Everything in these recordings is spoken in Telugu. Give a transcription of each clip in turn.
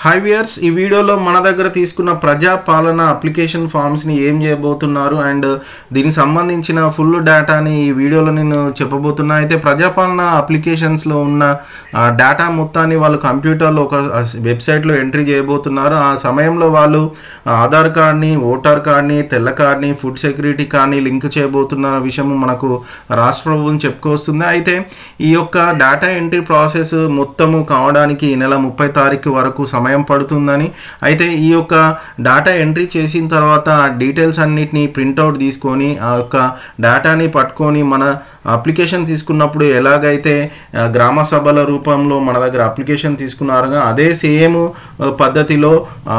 హాయ్ వ్యూయర్స్, ఈ వీడియోలో మన దగ్గర తీసుకున్న ప్రజాపాలన అప్లికేషన్ ఫామ్స్ని ఏం చేయబోతున్నారు అండ్ దీనికి సంబంధించిన ఫుల్ డేటాని ఈ వీడియోలో నేను చెప్పబోతున్నా. అయితే ప్రజాపాలన అప్లికేషన్స్లో ఉన్న డేటా మొత్తాన్ని వాళ్ళు కంప్యూటర్లో ఒక వెబ్సైట్లో ఎంట్రీ చేయబోతున్నారు. ఆ సమయంలో వాళ్ళు ఆధార్ కార్డ్ని, ఓటర్ కార్డ్ని, తెల్ల కార్డ్ని, ఫుడ్ సెక్యూరిటీ కార్డ్ని లింక్ చేయబోతున్న విషయం మనకు రాష్ట్ర ప్రభుత్వం చెప్పుకొస్తుంది. అయితే ఈ యొక్క డేటా ఎంట్రీ ప్రాసెస్ మొత్తము కావడానికి ఈ నెల 30 తారీఖు వరకు సమయం పడుతుందని, అయితే ఈ యొక్క డేటా ఎంట్రీ చేసిన తర్వాత డీటెయిల్స్ అన్నిటిని ప్రింట్అవుట్ తీసుకొని ఆ యొక్క డేటాని పట్టుకొని మన అప్లికేషన్ తీసుకున్నప్పుడు ఎలాగైతే గ్రామ సభల రూపంలో మన దగ్గర అప్లికేషన్ తీసుకున్నారుగా అదే సేమ్ పద్ధతిలో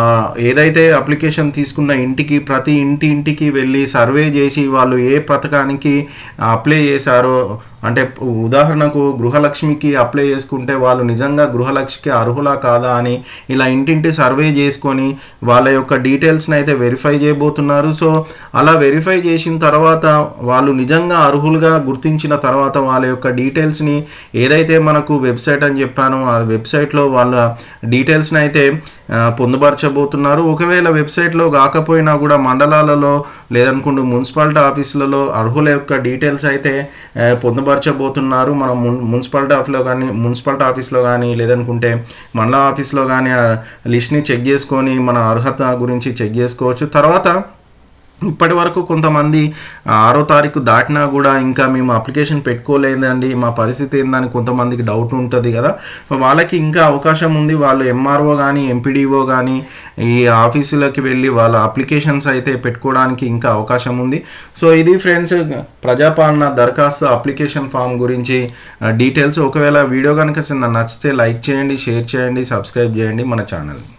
ఏదైతే అప్లికేషన్ తీసుకున్న ఇంటికి ప్రతి ఇంటికి వెళ్ళి సర్వే చేసి వాళ్ళు ఏ పథకానికి అప్లై చేశారో, అంటే ఉదాహరణకు గృహలక్ష్మికి అప్లై చేసుకుంటే వాళ్ళు నిజంగా గృహలక్ష్మికి అర్హులా కాదా అని ఇలా ఇంటింటి సర్వే చేసుకొని వాళ్ళ యొక్క డీటెయిల్స్ని అయితే వెరిఫై చేయబోతున్నారు. సో అలా వెరిఫై చేసిన తర్వాత వాళ్ళు నిజంగా అర్హులుగా గుర్తించిన తర్వాత వాళ్ళ యొక్క డీటెయిల్స్ని ఏదైతే మనకు వెబ్సైట్ అని చెప్పానో ఆ వెబ్సైట్లో వాళ్ళ డీటెయిల్స్ని అయితే పొందుపరచబోతున్నారు. ఒకవేళ వెబ్సైట్లో కాకపోయినా కూడా మండలాలలో లేదనుకుంటూ మున్సిపాలిటీ ఆఫీసులలో అర్హుల యొక్క డీటెయిల్స్ అయితే పొందుపరచబోతున్నారు. మనం మున్సిపాలిటీ ఆఫీస్లో కానీ లేదనుకుంటే మండల ఆఫీస్లో కానీ ఆ లిస్ట్ని చెక్ చేసుకొని మన అర్హత గురించి చెక్ చేసుకోవచ్చు. తర్వాత ఇప్పటి వరకు కొంతమంది 6వ తారీఖు దాటినా కూడా ఇంకా మేము అప్లికేషన్ పెట్టుకోలేదండి, మా పరిస్థితి ఏందని కొంతమందికి డౌట్ ఉంటుంది కదా, వాళ్ళకి ఇంకా అవకాశం ఉంది. వాళ్ళు ఎంఆర్ఓ కానీ ఎంపీడీఓ కానీ ఈ ఆఫీసులకి వెళ్ళి వాళ్ళ అప్లికేషన్స్ అయితే పెట్టుకోవడానికి ఇంకా అవకాశం ఉంది. సో ఇది ఫ్రెండ్స్ ప్రజాపాలన దరఖాస్తు అప్లికేషన్ ఫామ్ గురించి డీటెయిల్స్. ఒకవేళ వీడియో కనుక నచ్చితే లైక్ చేయండి, షేర్ చేయండి, సబ్స్క్రైబ్ చేయండి మన ఛానల్.